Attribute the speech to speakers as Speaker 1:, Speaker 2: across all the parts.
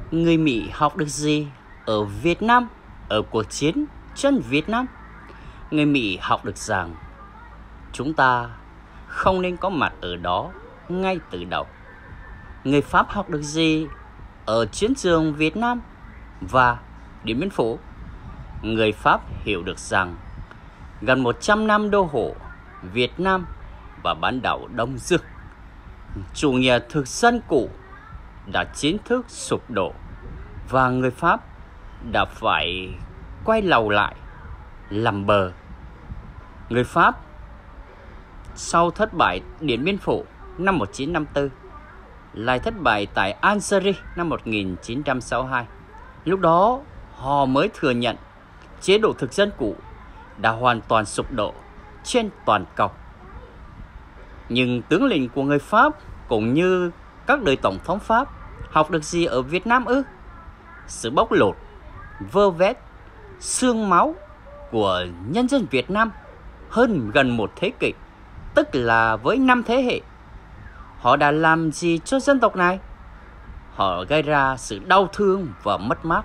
Speaker 1: Người Mỹ học được gì ở Việt Nam, ở cuộc chiến tranh Việt Nam? Người Mỹ học được rằng chúng ta không nên có mặt ở đó ngay từ đầu. Người Pháp học được gì ở chiến trường Việt Nam và Điện Biên Phủ? Người Pháp hiểu được rằng gần 100 năm đô hộ Việt Nam và bán đảo Đông Dương, chủ nghĩa thực dân cũ đã chính thức sụp đổ và người Pháp đã phải quay đầu lại làm bờ. Người Pháp sau thất bại Điện Biên Phủ năm 1954 lại thất bại tại Algeria năm 1962. Lúc đó họ mới thừa nhận chế độ thực dân cũ đã hoàn toàn sụp đổ trên toàn cầu. Nhưng tướng lĩnh của người Pháp cũng như các đời tổng thống Pháp học được gì ở Việt Nam ư? Sự bóc lột, vơ vét, xương máu của nhân dân Việt Nam hơn gần một thế kỷ, tức là với 5 thế hệ. Họ đã làm gì cho dân tộc này? Họ gây ra sự đau thương và mất mát.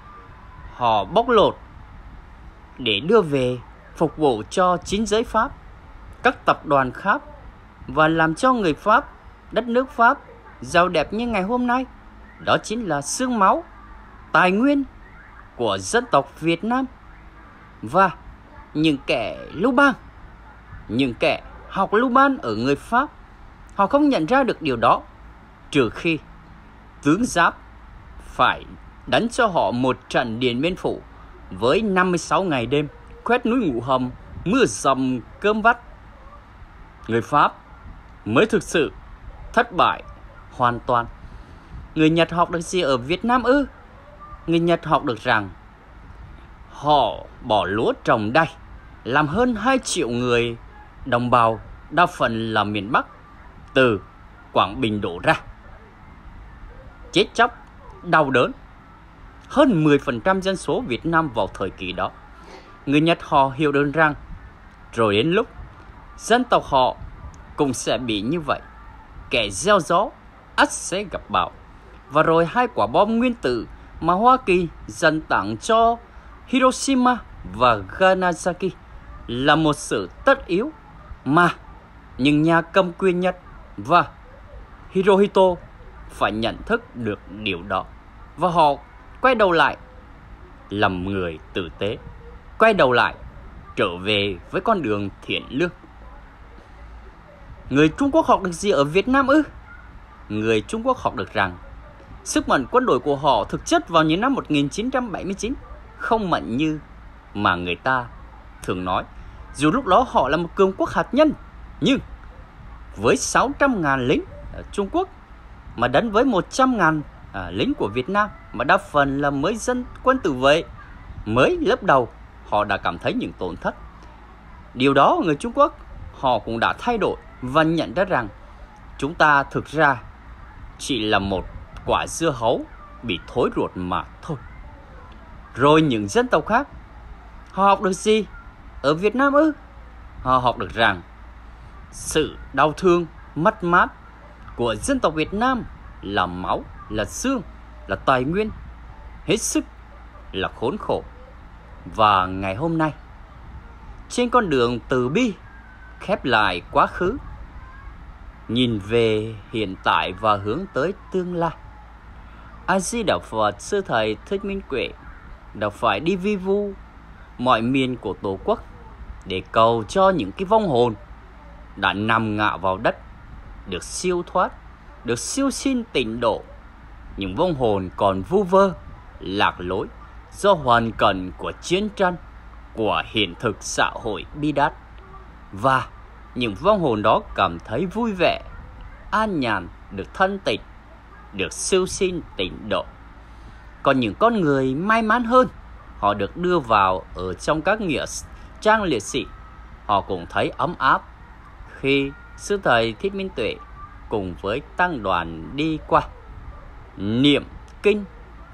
Speaker 1: Họ bóc lột để đưa về phục vụ cho chính giới Pháp, các tập đoàn khác và làm cho người Pháp, đất nước Pháp giàu đẹp như ngày hôm nay. Đó chính là xương máu, tài nguyên của dân tộc Việt Nam. Và những kẻ lưu bang, những kẻ học lưu ban ở người Pháp, họ không nhận ra được điều đó, trừ khi tướng Giáp phải đánh cho họ một trận Điện Biên Phủ với 56 ngày đêm, khoét núi Ngũ Hầm, mưa dầm cơm vắt. Người Pháp mới thực sự thất bại hoàn toàn. Người Nhật học được gì ở Việt Nam ư? Người Nhật học được rằng họ bỏ lúa trồng đay, làm hơn 2 triệu người đồng bào, đa phần là miền Bắc, từ Quảng Bình đổ ra. Chết chóc, đau đớn, hơn 10% dân số Việt Nam vào thời kỳ đó. Người Nhật họ hiểu được rằng rồi đến lúc dân tộc họ cũng sẽ bị như vậy. Kẻ gieo gió ắt sẽ gặp bão. Và rồi 2 quả bom nguyên tử mà Hoa Kỳ dần tặng cho Hiroshima và Nagasaki là một sự tất yếu mà những nhà cầm quyền Nhật và Hirohito phải nhận thức được điều đó. Và họ quay đầu lại làm người tử tế, quay đầu lại trở về với con đường thiện lương. Người Trung Quốc học được gì ở Việt Nam ư? Người Trung Quốc học được rằng sức mạnh quân đội của họ thực chất vào những năm 1979 không mạnh như mà người ta thường nói. Dù lúc đó họ là một cường quốc hạt nhân, nhưng với 600.000 lính ở Trung Quốc mà đánh với 100.000 lính của Việt Nam mà đa phần là mới dân quân tự vệ, mới lớp đầu, họ đã cảm thấy những tổn thất. Điều đó người Trung Quốc họ cũng đã thay đổi và nhận ra rằng chúng ta thực ra chỉ là một quả dưa hấu bị thối ruột mà thôi. Rồi những dân tộc khác, họ học được gì ở Việt Nam ư? Họ học được rằng sự đau thương, mất mát của dân tộc Việt Nam là máu, là xương, là tài nguyên, hết sức là khốn khổ. Và ngày hôm nay, trên con đường từ bi, khép lại quá khứ, nhìn về hiện tại và hướng tới tương lai, A Di Đà Phật Sư Thầy Thích Minh Tuệ đã phải đi vi vu mọi miền của Tổ quốc để cầu cho những cái vong hồn đã nằm ngã vào đất được siêu thoát, được siêu sinh tịnh độ. Những vong hồn còn vu vơ, lạc lối do hoàn cảnh của chiến tranh, của hiện thực xã hội bi đát. Và những vong hồn đó cảm thấy vui vẻ, an nhàn, được thanh tịnh, được siêu sinh tịnh độ. Còn những con người may mắn hơn, họ được đưa vào ở trong các nghĩa trang liệt sĩ. Họ cũng thấy ấm áp khi Sư Thầy Thích Minh Tuệ cùng với tăng đoàn đi qua niệm kinh,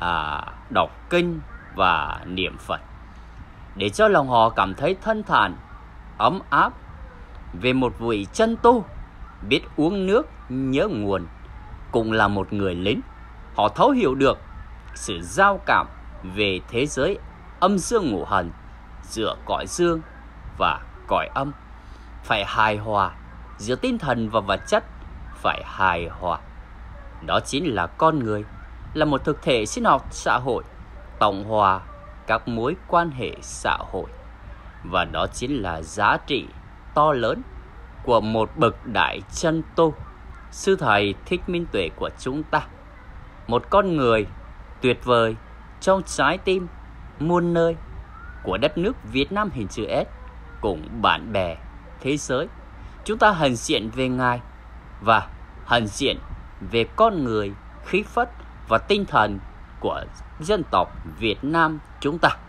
Speaker 1: đọc kinh và niệm Phật, để cho lòng họ cảm thấy thanh thản, ấm áp về một vị chân tu biết uống nước nhớ nguồn. Cũng là một người lính, họ thấu hiểu được sự giao cảm về thế giới âm dương ngũ hành giữa cõi dương và cõi âm, phải hài hòa giữa tinh thần và vật chất, phải hài hòa. Đó chính là con người, là một thực thể sinh học xã hội, tổng hòa các mối quan hệ xã hội. Và đó chính là giá trị to lớn của một bậc đại chân tu, sư thầy Thích Minh Tuệ của chúng ta. Một con người tuyệt vời trong trái tim muôn nơi của đất nước Việt Nam hình chữ S cùng bạn bè thế giới. Chúng ta hân diện về Ngài và hân diện về con người, khí phách và tinh thần của dân tộc Việt Nam chúng ta.